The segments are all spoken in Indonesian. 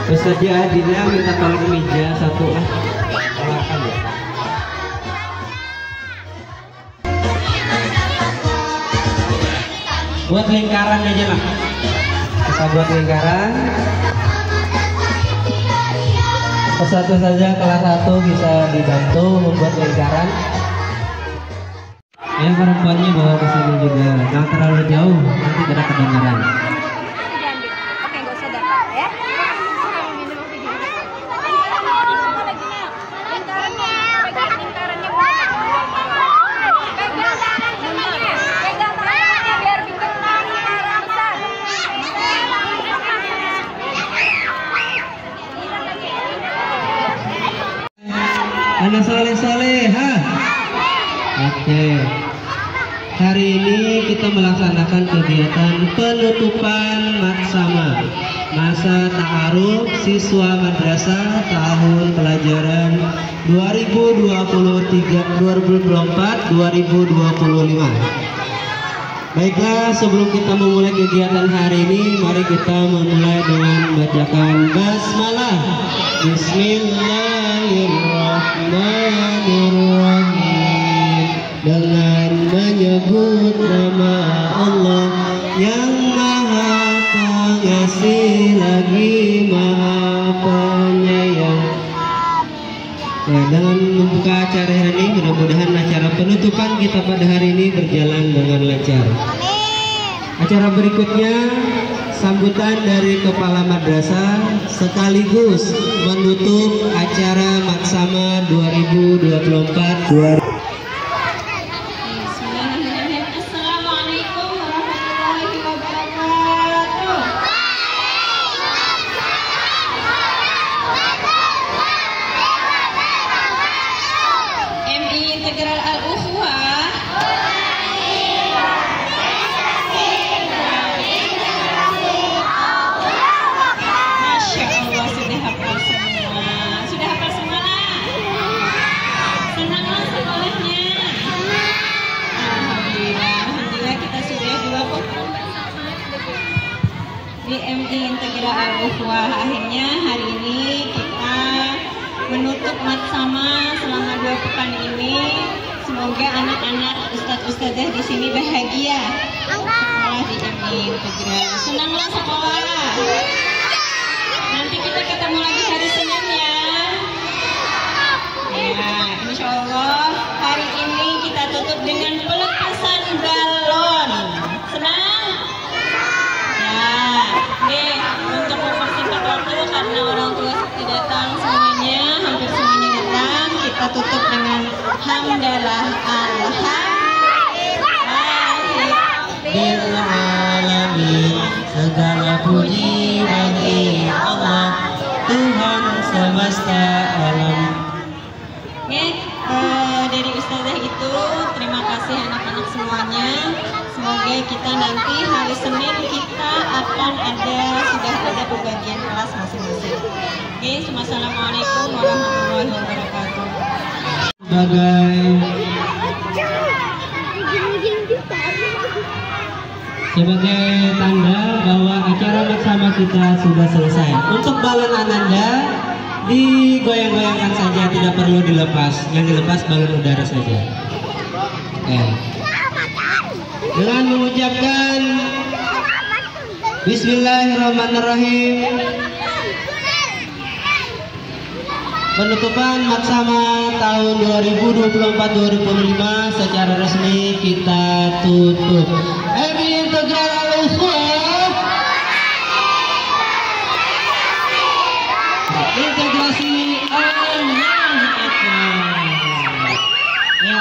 Ustaz Adina minta tolong meja satu lah. Silakan ya. Buat lingkaran aja lah. Kita buat lingkaran. Satu saja kelas 1 bisa dibantu membuat lingkaran. Ya perempuannya bawa ke sini juga. Jangan terlalu jauh, nanti tidak kedengaran. Oke, gak usah dapat ya. Anak soleh-soleha. Oke. Hari ini kita melaksanakan kegiatan penutupan maksama masa ta'aruf siswa madrasah tahun pelajaran 2024-2025. Baiklah, sebelum kita memulai kegiatan hari ini, mari kita memulai dengan membacakan basmalah. Bismillahirrahmanirrahim. Dengan menyebut nama Allah yang Maha Pengasih lagi Maha Penyayang. Nah, dengan membuka acara hari ini, mudah-mudahan acara penutupan kita pada hari ini berjalan dengan lancar. Acara berikutnya sambutan dari kepala madrasah sekaligus menutup acara maksama 2024. Assalamualaikum warahmatullahi wabarakatuh. MI Integral Al-Ukhuwah. Masya Allah, sudah hafal semua. Sudah hafal semua lah. Senanglah sekolahnya. Alhamdulillah kita sudah 2 di MI Integral Al-Ukhuwah. Akhirnya hari ini kita menutup matsama selama 2 pekan ini. Semoga anak-anak ustadz-ustadzah di sini bahagia sekolah di MI Integral. Senanglah sekolah. Nanti kita ketemu lagi hari Senin ya. Ya, insya Allah hari ini kita tutup dengan pelepasan balon. Senang? Ya, oke. Untuk mempersingkat waktu karena orang tua seperti datang semuanya, hampir semuanya datang, kita tutup dengan hamdalah Bil alamin, segala puji bagi Allah Tuhan semesta alam. Oke, dari ustazah itu terima kasih anak-anak semuanya. Semoga kita nanti hari Senin kita akan sudah ada pembagian kelas masing-masing. Oke, assalamualaikum warahmatullahi wabarakatuh. Sebagai tanda bahwa acara maksama kita sudah selesai. Untuk balon ananda digoyang-goyangkan saja, tidak perlu dilepas. Yang dilepas balon udara saja. Dengan mengucapkan Bismillahirrahmanirrahim, penutupan maksama tahun 2024-2025 secara resmi kita tutup. MI Integral Al-Ukhuwah, integrasi Allah Akbar. Ya,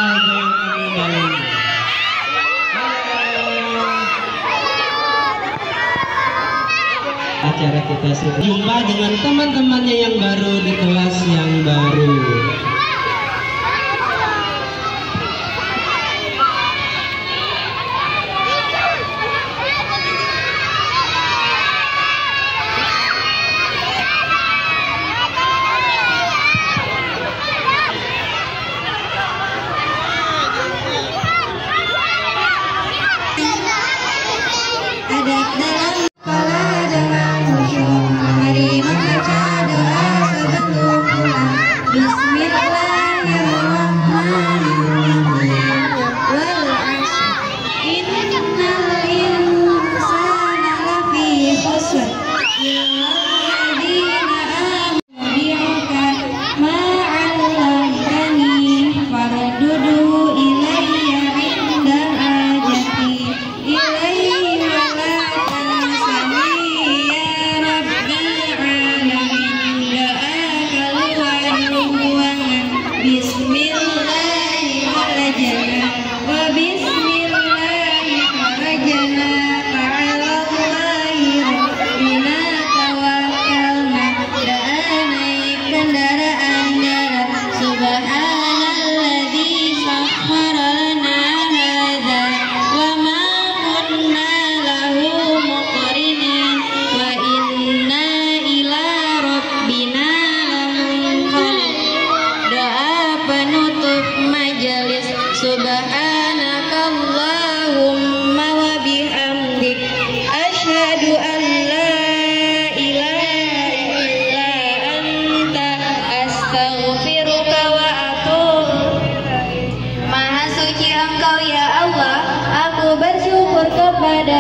acara kita sudah jumpa dengan teman-temannya yang baru di kelas yang baru. Ada dalam kepala dengan khusyuk, mari membaca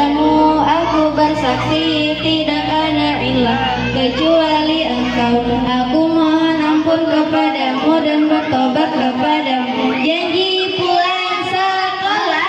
kepadamu aku bersaksi tidak ada ilah kecuali engkau. Aku mohon ampun kepadamu dan bertobat kepadamu. Janji pulang sekolah,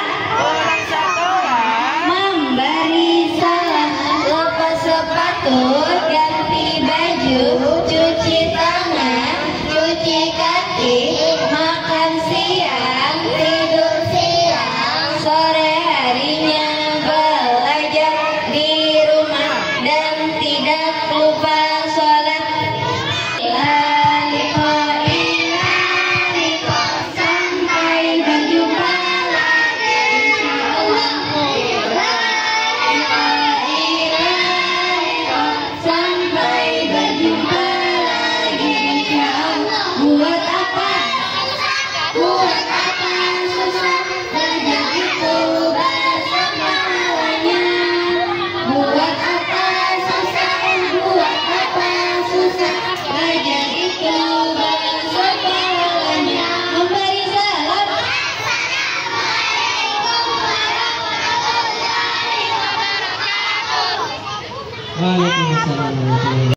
memberi salam, lepas sepatu, ganti baju, cuci tangan, cuci kaki, makan siang, tidur siang, sore harinya belajar di rumah dan tidak lupa sholat. Sampai berjumpa lagi, sampai berjumpa lagi, insyaallah. Buat apa susah, belajar itu bersamanya. Buat apa susah, belajar itu bersamanya. Memberi salam. Waalaikumsalam warahmatullahi wabarakatuh.